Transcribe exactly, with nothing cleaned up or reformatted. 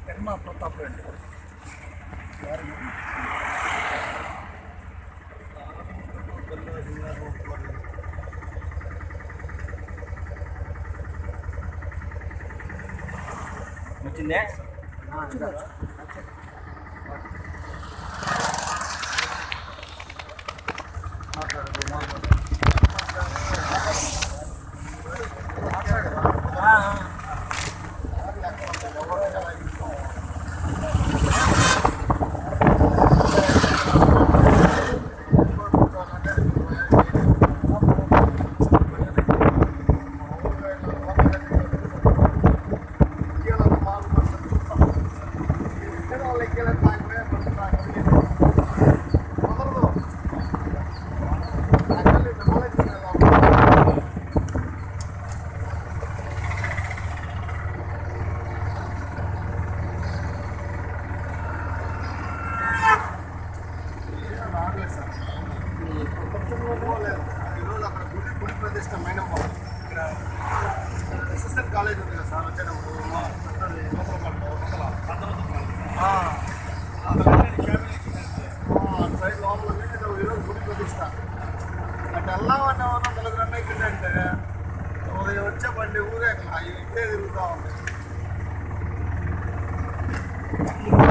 పెన్మా ప్రతాప్ రెడ్డి వచ్చిందే ఈరోజు అక్కడ గుడి గుడి ప్రతిష్ట మైనం ఇక్కడ ఎస్ఎస్ఎన్ కాలేజ్ ఉంది కదా సార్ వచ్చేటప్పుడు సైడ్ లోపల ఈరోజు గుడి ప్రతిష్ట అటు వెళ్ళామనే వాళ్ళు నలుగురు అన్నయ్య ఏంటంటే ఉదయం వచ్చే బండి ఊరే ఇట్టే తిరుగుతూ ఉంది.